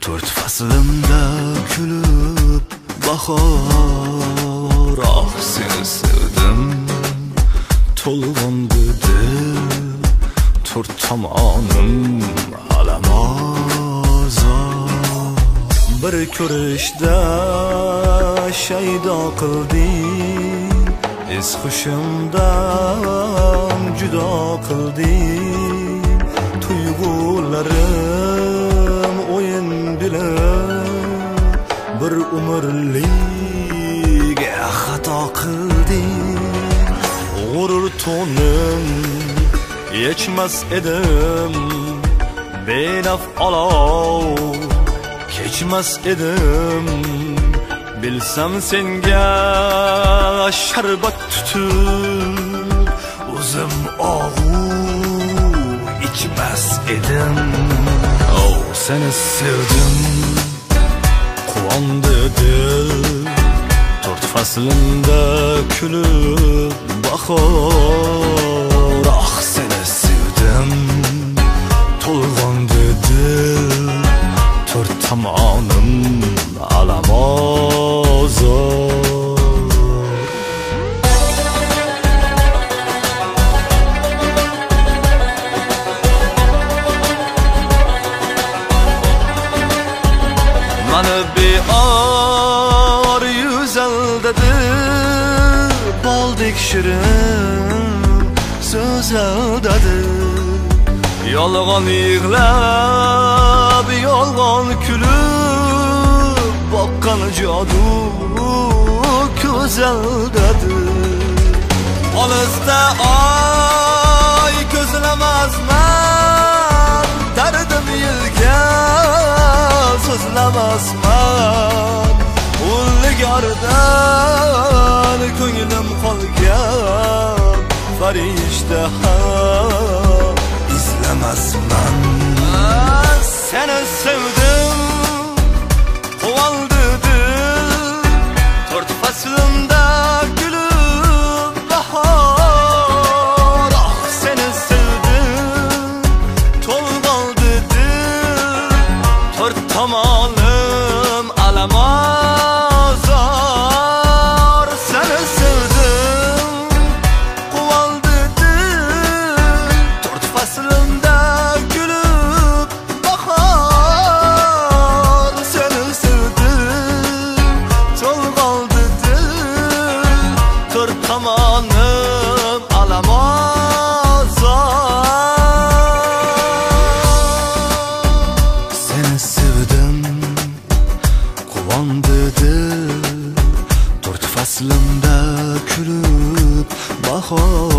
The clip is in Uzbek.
Dört faslimda kulib bahor, ah seni sevdim to'lg'ondi dil, to'rt tomonim alamozor. Bir ko'rishda shaydo qilding, es hushimdan judo qilding. Tuyg'ularim o'yin bilib bir umrlik xato qilding. G'urur to'nim yechmas edim, benaf olov kechmas edim. Bilsam senga sharbat tutib o'zim og'u ichmas edim. Oh, seni sevdim quvondi dil, to'rt faslimda kulib bahor, ah seni sevdim to'lg'ondi dil, to'rt tomonim alamozor. Mani beor yuzaldadi boldek shirin so'z aldadi. Yolg'on yig'lab yolg'on kulib boqqan jodu ko'z aldadi. Olisda oy ko'zlamasman, dardim yelgan so'zlamasman. Ulgordan ko'nglim qolgan farishta ham izlamasman. Seni sevdim quvaldi dil, to'rt faslimda kulib bahor, ah seni sevdim to'lg'ondi dil, to'rt tomonim alamozor. Seni sevdim quvaldi dil, to'rt faslimda kulib bahor. Seni sevdim to'lg'ondi dil, to'rt tomonim alamozor. Seni sevdim quvondi dil, to'rt faslimda kulib bahor.